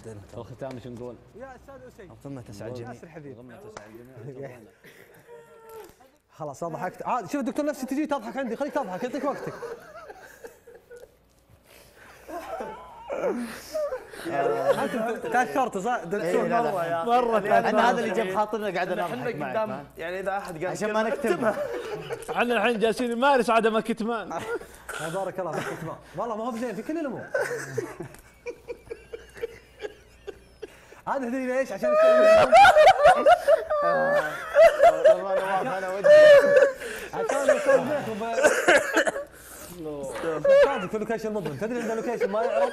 الختام شو نقول؟ يا استاذ اسيد ثم تسعى الجميع. ياسر حبيب ضمن تسعى الجميع. خلاص ضحكت عاد. شوف الدكتور نفسي تجي تضحك عندي، خليك تضحك يعطيك وقتك. انت تاثرت صح؟ دكتور مره انا هذا اللي جاب خاطرنا قاعد نضحك قدام يعني اذا احد قال عشان ما نكتبها. احنا الحين جالسين نمارس عدم الكتمان. بارك الله فيك الكتمان، والله ما هو بزين في كل الامور. هذا تدري ليش؟ عشان انا ودي عشان يكون بينكم في لوكيشن مضمن. تدري ان اللوكيشن ما يعرف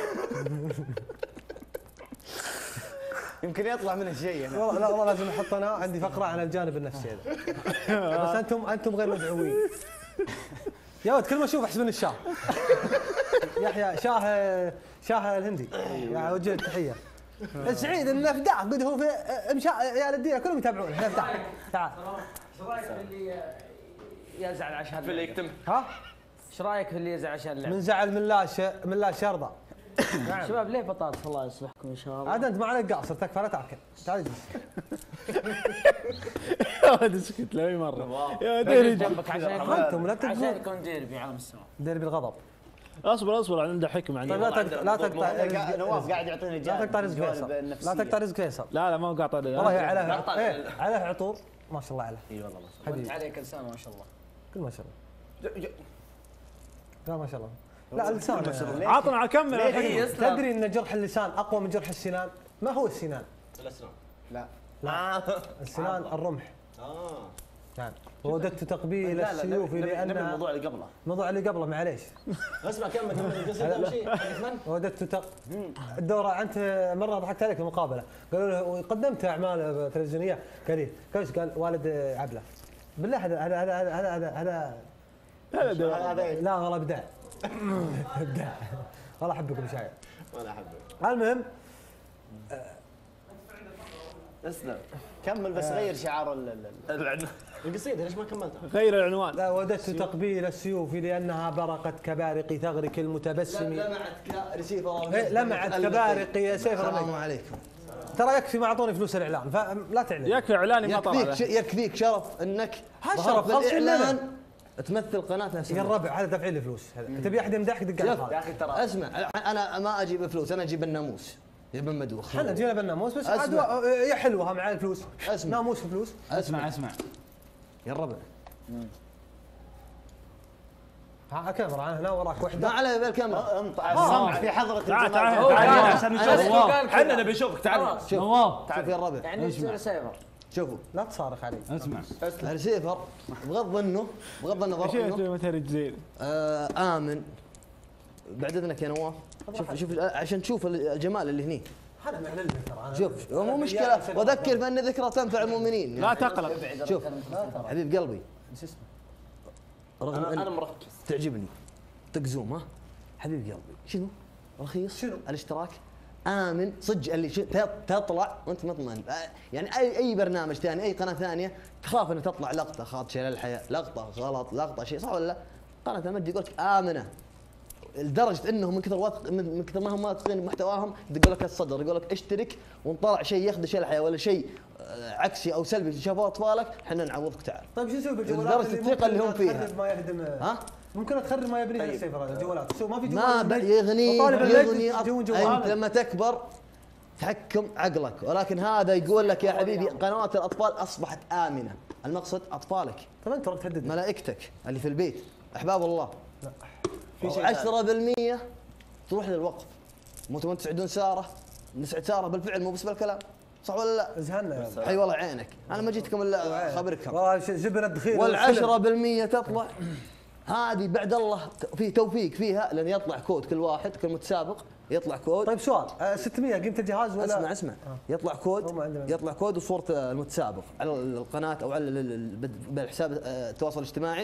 يمكن يطلع منه شيء. والله لا والله لازم نحط انا عندي فقره عن الجانب النفسي هذا. بس انتم غير مدعوين يا ولد. كل ما اشوف احسب من الشاه. يحيى شاه الهندي يا وجه التحيه. سعيد النفداع قد هو في امشاء عيال الدين كلهم يتابعون. النفداع تعال. ايش رايك في اللي يزعل عشان في اللي يكتم؟ ها ايش رايك في اللي يزعل عشان اللعب؟ من زعل من لا شرطه. شباب ليه بطاطس الله يصلحكم ان شاء الله. عاد انت ما عليك قاصر تكفى لا تاكل. تعال اجلس. يا ولد اسكت له اي مره. يا ديري جنبك عشان انتم لا عشان تقول يكون ديربي على مستوى. ديربي الغضب. اصبر عنده حكمه طيب لا تقطع نواف قاعد يعطيني لا تقطع رزق فيصل. لا تقطع رزق فيصل. لا ما هو قاطع. والله عليه عطور ما شاء الله عليه. اي والله وانت عليك لسان ما شاء الله. كل ما شاء الله. لا ما شاء الله. لا اللسان عطنا كمل الحين. تدري ان جرح اللسان اقوى من جرح السنان؟ ما هو السنان؟ الاسنان. لا السنان الرمح. نعم. ووددت تقبيل السيوف لان الموضوع اللي قبله. الموضوع اللي قبله معليش. اسمع كمل القصه شيء. وددت الدورة. انت مره ضحكت عليك في المقابله قالوا له قدمت اعمال تلفزيونيه قال لي كيف؟ قال والد عبله. بالله هذا لا والله ابداع. ابداع والله احبك ابو شايع. وانا احبك. المهم اسلم كمل بس غير شعار القصيده ليش ما كملتها؟ غير العنوان. لا وددت تقبيل السيوف لانها برقت كبارق ثغرك المتبسم. لمعت رسيفر. لمعت كبارق يا سيف. السلام عليكم. ترى يكفي ما اعطوني فلوس الاعلان فلا تعلن. يكفي اعلاني ما طلع. يكفيك شرف انك شرف الاعلان تمثل قناه نفسها. يا الربع هذا دفع لي فلوس. تبي احد يمدحك دق على يا اخي ترى اسمع انا ما اجيب فلوس انا اجيب الناموس يا ابن مدوخ. احنا جينا بالناموس بس عاد يا حلوه مع الفلوس. اسمع ناموس فلوس. اسمع يا الربع. ها كاميرا انا هنا وراك وحده. ما على بالكاميرا الصمت في حضره تعال عشان نشوف. احنا نبي نشوفك تعال. نواف تعال يا الربع. يعني تصير سايبر. شوفوا لا تصارخ علي. اسمع الرسيفر بغض النظر شيء مثل زين. امن بعد اذنك يا نواف. شوف عشان تشوف الجمال اللي هني. انا معلن ترى. شوف مو مشكله واذكر بان ذكرى تنفع المؤمنين. لا تقلق. شوف حبيب قلبي ايش اسمه؟ رغم انا مركز تعجبني تقزوم ها حبيب قلبي. شنو رخيص؟ شنو الاشتراك امن صدق اللي تطلع وانت مطمئن. يعني اي برنامج ثاني اي قناه ثانيه تخاف ان تطلع لقطه خاطشه للحياه لقطه غلط لقطه شيء صح ولا لا؟ قناه المجد يقول لك امنه لدرجه انهم من كثر من كثر ما هم واثقين بمحتواهم يقول لك الصدر يقول لك اشترك وان طلع شيء يخدش الحياه ولا شيء عكسي او سلبي شافوه اطفالك احنا نعوضك تعال. طيب شو نسوي بالجوالات؟ درجه الثقه اللي هم فيها. ما يهدم. ها؟ ممكن تخرب ما يبني السيفر الجوالات. شو ما في ما جوال يغني انت لما تكبر تحكم عقلك ولكن هذا يقول لك يا حبيبي قنوات الاطفال اصبحت امنه. المقصد اطفالك. طيب انت تهدد ملائكتك اللي في البيت احباب الله. لا. في 10% تروح للوقف. مو تبون تسعدون ساره نسعد ساره بالفعل مو بس بالكلام صح ولا لا؟ ازهلنا حي والله عينك انا ما جيتكم الا خبركم. والله جبنا الدخيل وال10% تطلع هذه بعد الله في توفيق فيها لان يطلع كود كل واحد كل متسابق يطلع كود. طيب سؤال 600 قيمه الجهاز ولا؟ اسمع يطلع كود وصوره المتسابق على القناه او على بالحساب التواصل الاجتماعي.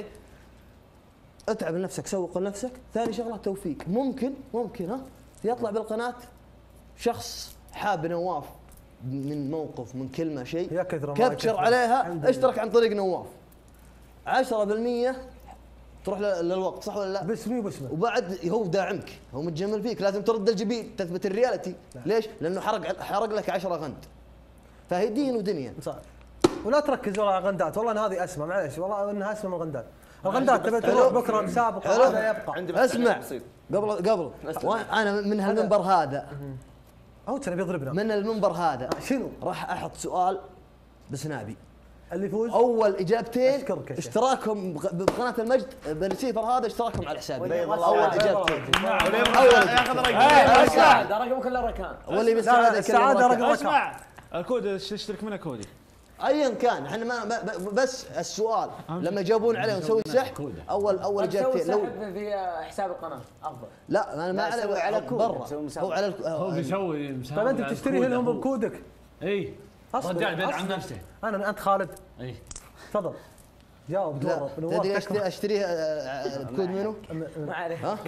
اتعب لنفسك سوق لنفسك. ثاني شغله توفيق ممكن ها يطلع بالقناه شخص حاب نواف من موقف من كلمه شيء كبشر عليها اشترك عن طريق نواف. 10% تروح للوقت صح ولا لا؟ باسمي وباسمه. وبعد هو داعمك، هو متجمل فيك، لازم ترد الجبين تثبت الرياليتي. ليش؟ لانه حرق لك 10 غند. فهي دين ودنيا. صح. ولا تركز والله على غندات، والله ان هذه اسمى، معليش والله انها اسمى من الغندات. الغندات تبي تروح بكره مسابقه هذا يبقى. اسمع قبل انا من هالمنبر هذا هو كان بيضربنا من المنبر هذا شنو؟ راح احط سؤال بسنابي، اللي يفوز اول اجابتين أشكرك يا شيخ. اشتراكهم بقناه المجد بالريسيفر هذا اشتراكهم على حسابي. اول اجابتين ياخذ هذا رقم كله ركان. واللي لا بالسعاده السعاده رقم اسمع الكود اشترك منه كودي. ايا كان احنا ما بس السؤال لما يجاوبون عليه ونسوي سحب اول اجابتين لو في حساب القناه افضل. لا انا ما على كود، برا نسوي هو مسابقة. على هو بيسوي مسابقة. طيب انت بتشتري لهم بكودك. اي أصبر، رجال بعيد عن أصبر. نفسه. انت خالد اي تفضل جاوب لا دورك. تدري اشتريه بكود منو؟ ما عليه. ها؟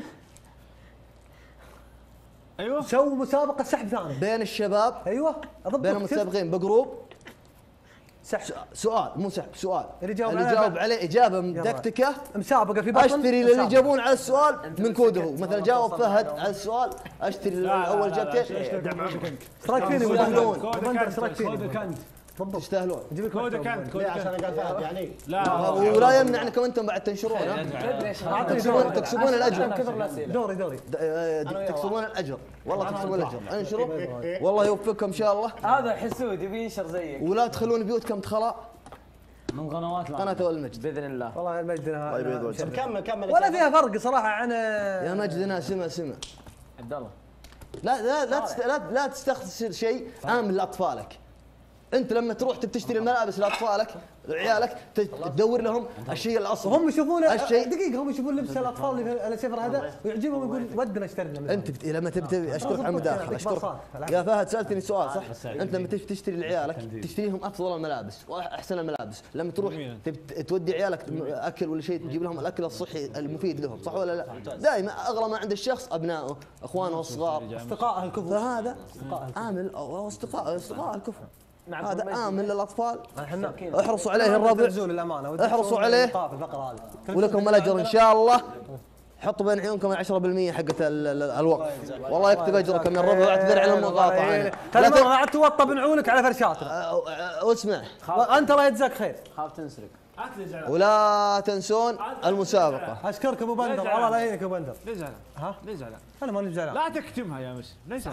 ايوه سووا مسابقه سحب ثاني. بين الشباب ايوه اضبط بين المتسابقين بجروب سحب سؤال مو سحب سؤال اللي جاوب اللي عليه جاوب عليه اجابه مدكتكه مسابقه في بطن اشتري للي يجاوبون على السؤال من كوده. مثلا جاوب فهد على السؤال اشتري اول اجابتين. ايش رايك فيني يستاهلون. وبندر ايش رايك فيني؟ كودك انت. بالضبط تستاهلون. جيب لك كودك انت ليه عشان قال فهد يعني؟ لا ولا يمنع انكم انتم بعد تنشرون تكسبون الاجر. دوري تكسبون الاجر والله تكسبون الاجر. انشروا والله يوفقكم ان شاء الله. هذا حسود يبي ينشر زيك. ولا تخلون بيوتكم تخلاء. من قنوات قناه المجد باذن الله. والله المجد كمل ولا فيها فرق صراحه عن يا مجدنا سمع عبد الله لا تستخسر شيء امن لاطفالك. انت لما تروح تشتري الملابس لاطفالك عيالك تدور لهم الشيء الاصلي. وهم يشوفون الشيء دقيقه هم يشوفون لبس الاطفال اللي في السفر هذا ويعجبهم يقول ودنا اشتري لنا. انت لما تبي اشكرك على المداخله اشكرك يا فهد. سالتني سؤال صح؟ انت لما تشتري لعيالك تشتريهم افضل الملابس واحسن الملابس. لما تروح تودي عيالك اكل ولا شيء تجيب لهم الاكل الصحي المفيد لهم صح ولا لا؟ دائما اغلى ما عند الشخص ابنائه اخوانه الصغار اصدقائه الكفر. فهذا امن او اصدقاء الكفر. هذا امن للاطفال. احرصوا عليه الربع احرصوا عليه ولكم الاجر ان شاء الله. حطوا بين عيونكم 10% حقت الوقت والله يكتب اجركم من الربع واعتذر على المقاطعه. لا توطى بنعولك على فرشاتنا. واسمع انت الله يجزاك خير. خاف تنسرق. ولا تنسون المسابقه. اشكرك ابو بندر الله لا يعينك ابو بندر. ليه زعلان؟ ها؟ ليه زعلان؟ انا ماني زعلان. لا تكتمها يا مس ليس